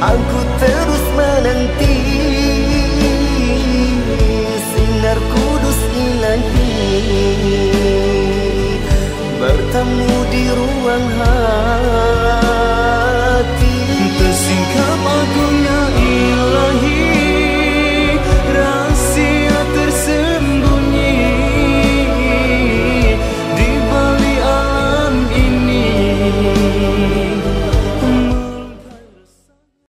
Aku terus menanti sinar kudus ilahi bertemu di ruang hati. Tersingkap